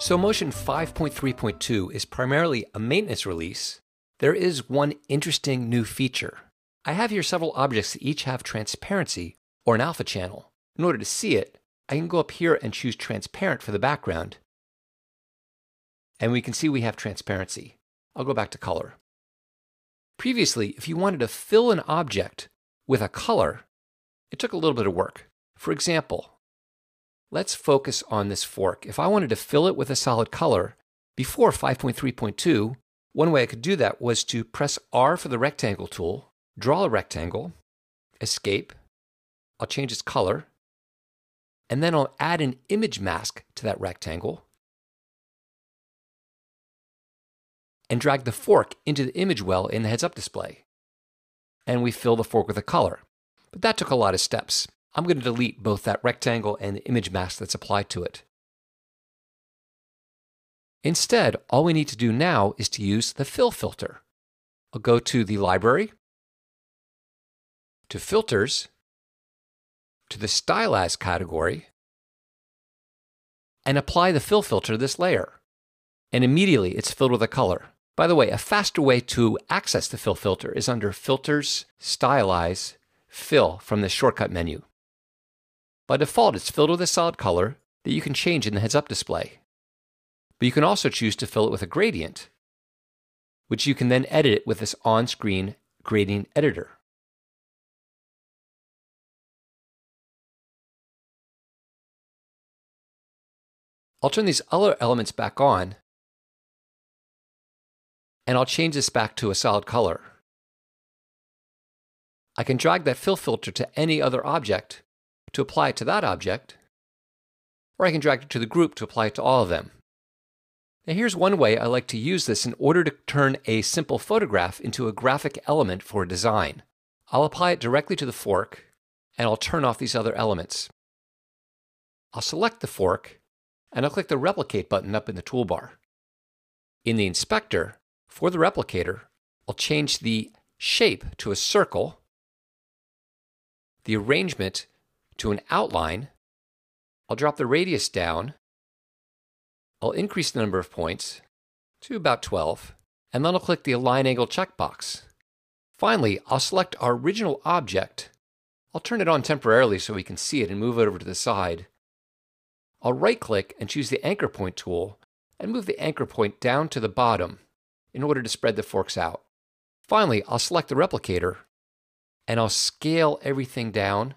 So Motion 5.3.2 is primarily a maintenance release. There is one interesting new feature. I have here several objects that each have transparency or an alpha channel. In order to see it, I can go up here and choose transparent for the background. And we can see we have transparency. I'll go back to color. Previously, if you wanted to fill an object with a color, it took a little bit of work. For example, let's focus on this fork. If I wanted to fill it with a solid color, before 5.3.2, one way I could do that was to press R for the rectangle tool, draw a rectangle, escape, I'll change its color, and then I'll add an image mask to that rectangle, and drag the fork into the image well in the heads-up display. And we fill the fork with a color. But that took a lot of steps. I'm going to delete both that rectangle and the image mask that's applied to it. Instead, all we need to do now is to use the fill filter. I'll go to the library, to filters, to the style as category, and apply the fill filter to this layer. And immediately it's filled with a color. By the way, a faster way to access the fill filter is under Filters, Stylize, Fill from the shortcut menu. By default, it's filled with a solid color that you can change in the heads-up display. But you can also choose to fill it with a gradient, which you can then edit it with this on-screen gradient editor. I'll turn these other elements back on, and I'll change this back to a solid color. I can drag that fill filter to any other object to apply it to that object, or I can drag it to the group to apply it to all of them. Now here's one way I like to use this in order to turn a simple photograph into a graphic element for a design. I'll apply it directly to the fork, and I'll turn off these other elements. I'll select the fork, and I'll click the Replicate button up in the toolbar. In the inspector, for the replicator, I'll change the shape to a circle, the arrangement to an outline. I'll drop the radius down. I'll increase the number of points to about 12, and then I'll click the Align Angle checkbox. Finally, I'll select our original object. I'll turn it on temporarily so we can see it and move it over to the side. I'll right-click and choose the Anchor Point tool and move the anchor point down to the bottom in order to spread the forks out. Finally, I'll select the replicator and I'll scale everything down,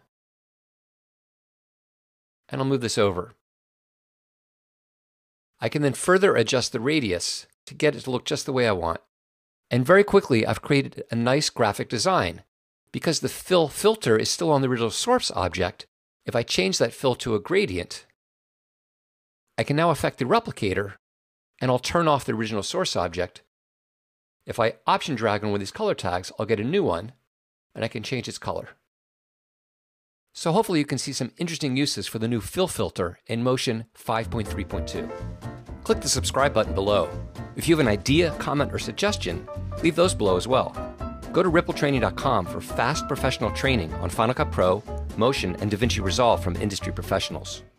and I'll move this over. I can then further adjust the radius to get it to look just the way I want. And very quickly, I've created a nice graphic design. Because the fill filter is still on the original source object, if I change that fill to a gradient, I can now affect the replicator, and I'll turn off the original source object. If I option drag on one of these color tags, I'll get a new one, and I can change its color. So hopefully you can see some interesting uses for the new fill filter in Motion 5.3.2. Click the subscribe button below. If you have an idea, comment, or suggestion, leave those below as well. Go to rippletraining.com for fast professional training on Final Cut Pro, Motion, and DaVinci Resolve from industry professionals.